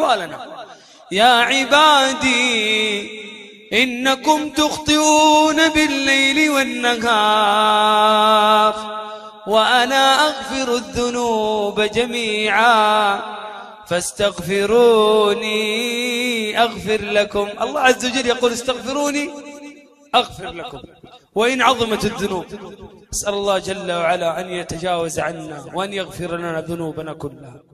أحوالنا. يا عبادي إنكم تخطئون بالليل والنهار وأنا أغفر الذنوب جميعا فاستغفروني أغفر لكم. الله عز وجل يقول استغفروني أغفر لكم وإن عظمت الذنوب. أسأل الله جل وعلا أن يتجاوز عنا وأن يغفر لنا ذنوبنا كلها.